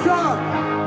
Chop.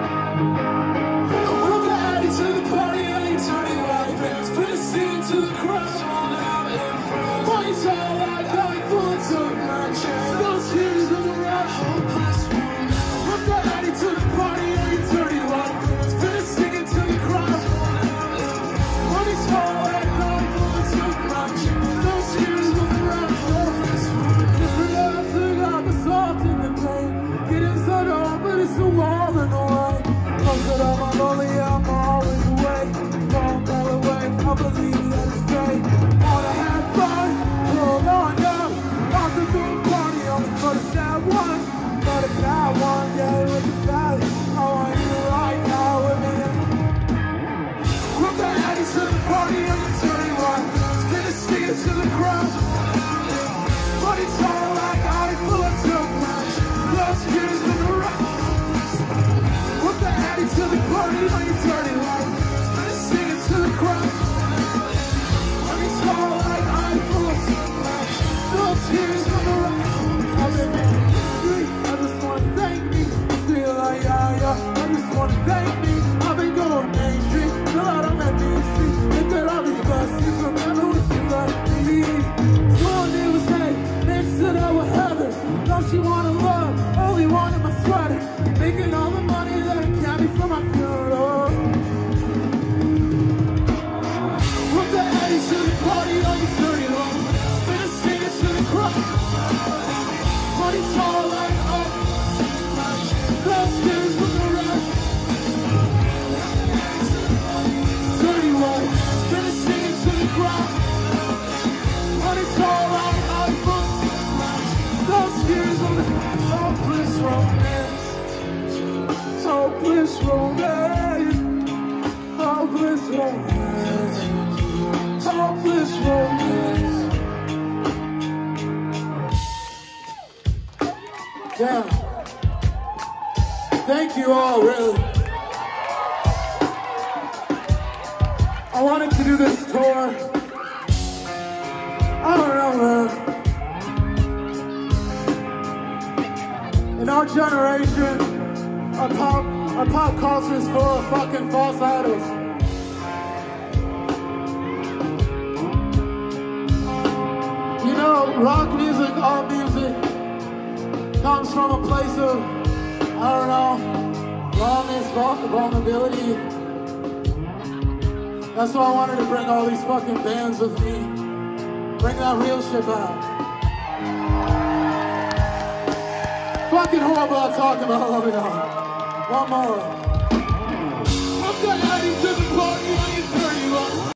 We'll get added to the party, I ain't turning right back. Spin a scene to the crowd, all out in front. Points all like I full took my chance. Those tears on the road, hopeless woman. We'll get added to the party, I ain't turning right back. Spin a scene to the crowd, all out in front. Points all like I full took my chance. Those tears on the road, hopeless woman. Different lives, they got the soft in the pain. Getting so dark, but it's a wall in the way. Close it up, I'm lonely, I'm always awake. Don't go away, I believe that it's great. Wanna have fun, hold on, yo. Lost a good party on the first that one. But if that one day with the valley, I want you right now with me. We're the addies to the party, I'm the 31. Spin a sticker to the crowd. But it's all like I full of too much. Lost years in the rock. We're the addies to the party, I'm the 31. Spin a sticker to the crowd. But it's all like I full of too much. Lost years in the rock. I've been making history, I just wanna thank me. Feel like I just wanna thank me. I've been going Main Street, till out on that Main Street. Look at all these buses, remember what you left me. So all I did was say, next to that with Heather. Thought she wanted love, only wanted my sweater. Making all the money that I carry for my funeral. With the A's to the party on the 31. Spin a sticker to the crowd. Money's all like up. Those tears with the rush. 31. Spin a sticker to the crowd. Money's all like up. Those tears on the hopeless romance. Hopeless romance. Hopeless romance. Hopeless romance. Yeah. Thank you all, really. I wanted to do this tour. I don't know, man. In our generation, our pop culture is full of fucking false idols. You know, rock music, all music, comes from a place of, I don't know, rawness, vulnerability. That's why I wanted to bring all these fucking bands with me. Bring that real shit back. Fucking horrible I'm talking about, love y'all. One more.